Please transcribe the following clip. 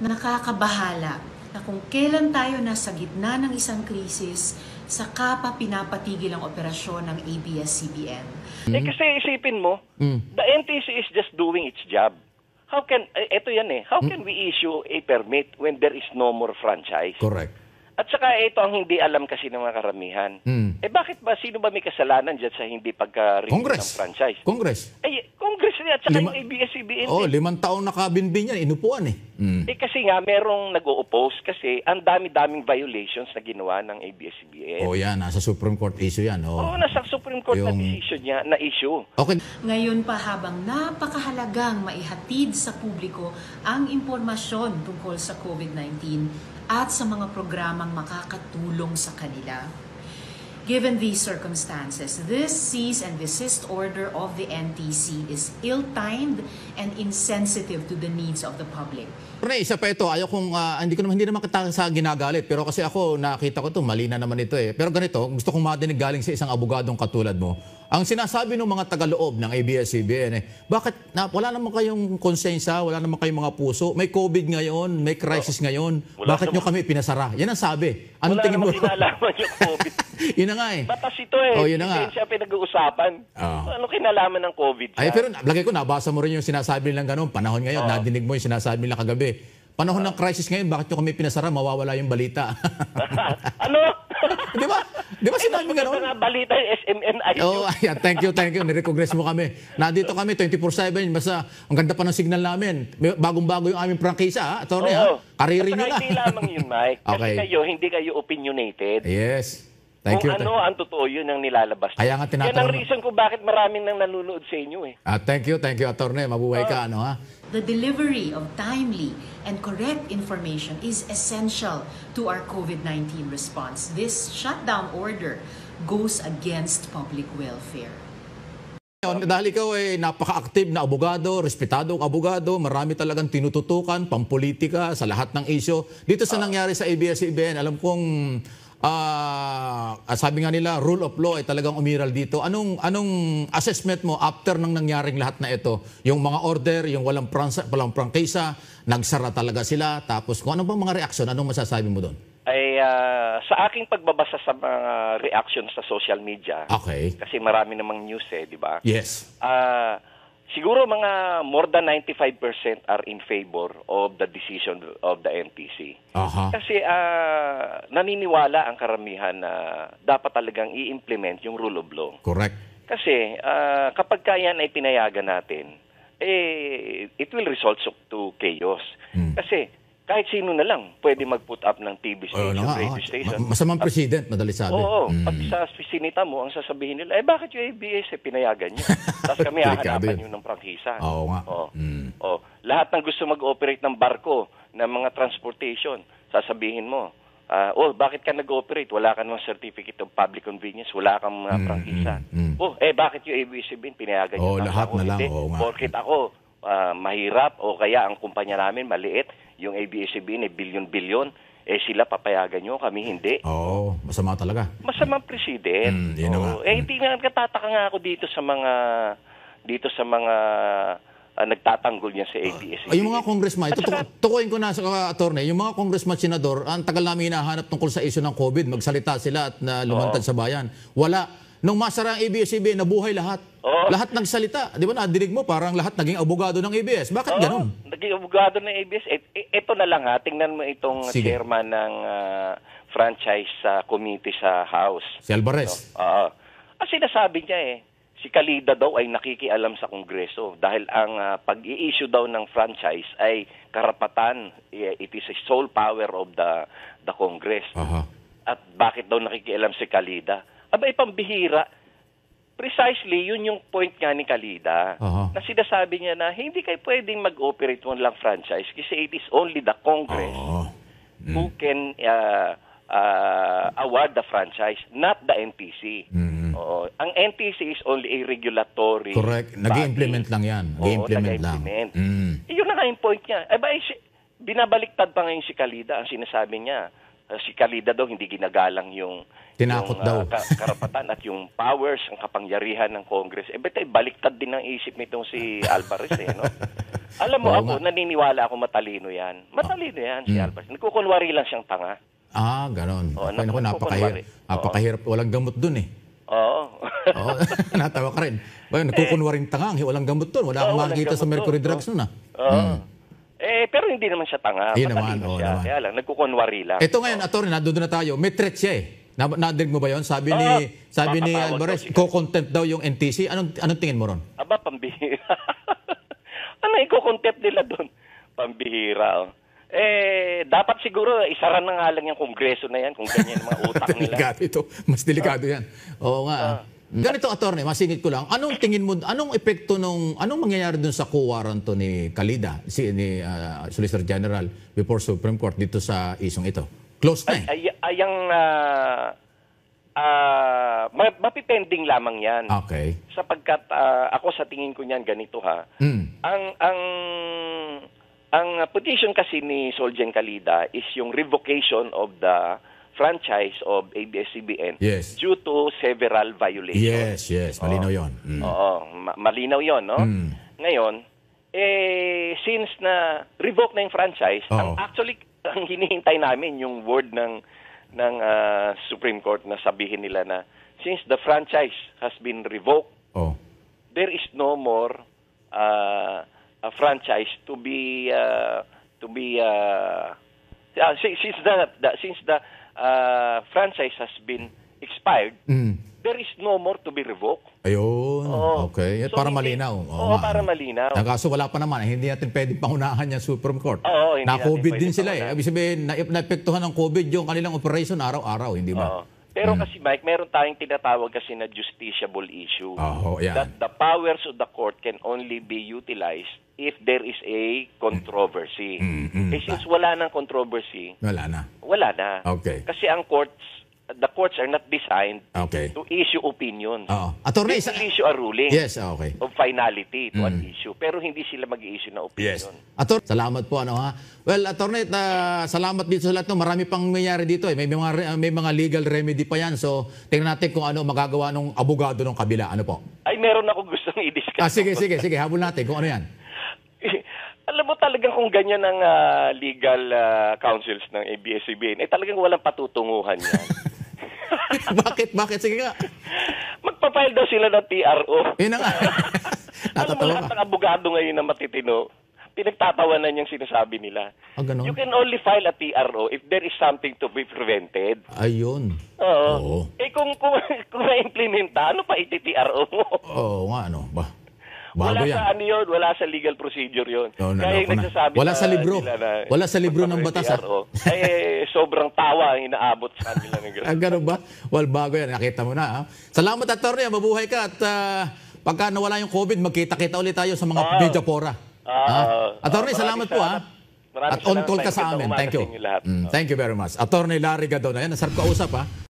Nakakabahala na kung kailan tayo nasa gitna ng isang krisis, saka pa pinapatigil ang operasyon ng ABS-CBN. Kasi isipin mo, the NTC is just doing its job. How can we issue a permit when there is no more franchise? Correct. At saka ito ang hindi alam kasi ng mga karamihan. Bakit ba, sino ba may kasalanan dyan sa hindi pagka-renew ng franchise? Congress. Congress niya at saka yung ABS-CBN. 5 taon nakabinbin yan, inupuan eh. Kasi nga, merong nag-o-oppose kasi ang dami-daming violations na ginawa ng ABS-CBN. Yan, nasa Supreme Court issue yan. Nasa Supreme Court na decision niya, na issue. Okay. Ngayon pa habang napakahalagang maihatid sa publiko ang impormasyon tungkol sa COVID-19 at sa mga programang makakatulong sa kanila. Given these circumstances, this cease and desist order of the NTC is ill-timed and insensitive to the needs of the public. Pero isa pa ito, hindi naman kita sa ginagalit, pero kasi ako nakita ko ito, mali na naman ito eh. Pero ganito, gusto kong madinig galing sa isang abogadong katulad mo. Ang sinasabi ng mga tagaloob ng ABS-CBN bakit wala naman kayong konsensya, wala naman kayong mga puso, may COVID ngayon, may crisis ngayon, bakit nyo kami pinasara? Yan ang sabi. Anong tingin mo? Wala naman kinalaman yung COVID. Yun na nga eh. Batas ito eh. Yun na nga. Siya pinag-uusapan. Ano kinalaman ng COVID siya? Pero lagay ko, nabasa mo rin yung sinasabi nilang gano'n. Panahon ngayon, nadinig mo yung sinasabi nilang kagabi. Panahon ng crisis ngayon, bakit nyo kami pinasara? Mawawala yung balita. Ano? Di ba? Di ba sinabi gano'n? Mga balita yung SMNI. Thank you. Nirecognize mo kami. Nandito kami 24/7. Basta ang ganda pa ng signal namin. Bagong-bago yung aming prangkisa, attorney. Kariri nyo na. Hindi lamang yun, Mike. Kasi hindi kayo opinionated. Yes. Thank you. Kung ang totoo yun ang nilalabas. Kaya nga tinatanong. Yan ang reason kung bakit maraming nang nanonood sa inyo eh. Thank you, attorney. Mabuhay ka, The delivery of timely and correct information is essential to our COVID-19 response. This shutdown order goes against public welfare. Dahil ikaw ay napaka-active na abogado, respetadong abogado, marami talagang tinututukan, pampolitika sa lahat ng isyo. Dito sa nangyari sa ABS-CBN, alam kong sabi nga nila, rule of law ay talagang umiral dito. Anong assessment mo after nang nangyaring lahat na ito? Yung mga order, yung walang prangkisa, nagsara talaga sila, tapos kung ano bang mga reaksyon, anong masasabi mo doon? Sa aking pagbabasa sa mga reactions sa social media, kasi marami namang news di ba? Yes. Siguro mga more than 95% are in favor of the decision of the NTC. Kasi naniniwala ang karamihan na dapat talagang i-implement yung rule of law. Correct. Kasi kapag yan ay pinayagan natin, it will result to chaos. Kasi kahit sino na lang pwede mag-put up ng TV station, radio station. Masamang president, madali sabi. Pati sa sinita mo, ang sasabihin nila, bakit yung ABS pinayagan nyo? Tapos kami hahanapan nyo ng prangkisa. Lahat ng gusto mag-operate ng barko, ng mga transportation, sasabihin mo, bakit ka nag-operate? Wala ka namang certificate of public convenience, wala kang mga prangkisa. Bakit yung ABS pinayagan nyo? Lahat na lang. Porkit ako, mahirap o kaya ang kumpanya namin maliit, yung ABS-CBN bilyon-bilyon, sila papayagan nyo, kami hindi. Masama talaga. Masamang president. Hindi nga nagkatataka nga ako dito sa mga nagtatanggol niya sa ABS-CBN. Yung mga congressman, tukuin ko na sa attorney, yung mga congressman, senador, ang tagal namin hinahanap tungkol sa issue ng COVID, magsalita sila at lumantad sa bayan. Wala. Nung masara ang ABS-CBN, nabuhay lahat. Lahat nagsalita. Di ba nadinig mo, parang lahat naging abogado ng ABS. Bakit ganun? Naging abogado ng ABS. Ito na lang tingnan mo itong chairman ng franchise committee sa House. Si Alvarez. Ang sinasabi niya si Kalida daw ay nakikialam sa Kongreso dahil ang pag-i-issue daw ng franchise ay karapatan. It is a sole power of the Congress. At bakit daw nakikialam si Kalida? Pambihira. Precisely, yun yung point nga ni Kalida na sinasabi niya na hindi kayo pwedeng mag-operate mo lang franchise kasi it is only the Congress who can award the franchise, not the NTC. Ang NTC is only a regulatory Correct. Nag-i-implement lang yan. Nag-i-implement lang. Yun na nga yung point niya. Binabaliktad pa ngayon si Kalida ang sinasabi niya. Si Kalida daw hindi ginagalang yung tinakot daw karapatan at yung powers, ang kapangyarihan ng Congress. Baliktad din ang isip nitong si Alvarez no? Alam mo Oo ako, nga. naniniwala ako matalino yan. Matalino yan si Albert. Nagkukunwari lang siyang tanga. Ganon. Oo, Naku, nakukunwari. napakahirap. Walang gamot dun eh. Oo. Oo, natawa ka rin. Well, nagkukunwaring tangang, walang gamot doon. Wala akong walang makikita sa gamot mercury doon. drugs nun ah. Oo. Pero hindi naman siya tanga. Yun naman, Matalino oo siya. naman. Kaya lang, nagkukunwari lang. Ito ngayon, attorney, nandoon na tayo. May threat siya eh. Nadinig mo ba yon? Sabi ni Papatawag Alvarez, daw siya. co-contempt daw yung NTC. Anong tingin mo ron? Aba, pambihira. Ano iko-contempt nila doon? Pambihira. Dapat siguro isara na nga lang yung kongreso na yan kung ganyan ang mga utak nila. Delikado ito. Mas delikado yan. Oo nga. Ganito, attorney, masingit ko lang. Anong tingin mo, anong epekto anong mangyayari dun sa co-warranto ni Kalida, ni Solicitor General before Supreme Court dito sa isong ito? Close na eh. Mapipending lamang yan. Okay. Sapagkat ako sa tingin ko niyan ganito ha. Ang petition kasi ni Solgen Kalida is yung revocation of the franchise of ABS-CBN Yes. due to several violations. Yes. Malinaw yun. Oo, malinaw 'yon, no? Ngayon, since na revoke na yung franchise, ang hinihintay namin yung word ng Supreme Court na sabihin nila na since the franchise has been revoked, there is no more a franchise to be since the franchise has been expired, there is no more to be revoked. Ayun. Okay. So, para malinaw. para malinaw. Ang kaso wala pa naman. Hindi natin pwedeng pangunahan yung Supreme Court. Hindi Na-COVID natin din pwedeng sila eh. pangunahan. Ibig sabihin, naepektuhan ng COVID yung kanilang operation araw-araw. Hindi ba? Pero kasi Mike, meron tayong tinatawag kasi na justiciable issue. Yan. That the powers of the court can only be utilized if there is a controversy. Since wala nang controversy, Wala na. wala na. Okay. Kasi the courts are not designed Okay. to issue opinions. Attorney, They will issue a ruling Yes, okay. of finality to an issue. Pero hindi sila mag-i-issue na opinion. Attorney, salamat po ha. Well, attorney, salamat dito sa lahat. Marami pang nangyayari dito eh. May mga legal remedy pa yan. So, tingnan natin kung ano magagawa ng abogado ng kabila. Ano po? Ay, meron ako gustong i-discuss. Sige. Habol natin kung ano yan. Alam mo talagang kung ganyan ang legal counsels ng ABS-CBN, talagang walang patutunguhan yan. Bakit? Sige nga. Magpapile daw sila ng TRO. Yun na nga. Alam mo, lahat ng abogado ngayon na matitino, pinagtatawanan yung sinasabi nila. Ganun? You can only file a TRO if there is something to be prevented. Ayun. Oo. Kung na-implementa, ano pa iti-TRO mo? Nga, ano ba? Wala Bago yan. sa ano yun, wala sa legal procedure yun. Kaya yung nagsasabi Wala sa libro. na Wala sa libro ng batas. Sobrang tawa ang inaabot sa kanila ng gano'n. Ganun ba? Well, bago yan. Nakita mo na. Salamat, attorney. Mabuhay ka. At pagka nawala yung COVID, magkita-kita ulit tayo sa mga media fora. Attorney, salamat po ha. At on call ka sa amin. Thank you. Thank you very much. Attorney Larry Gadon. Ayan, nasarap kausap ha.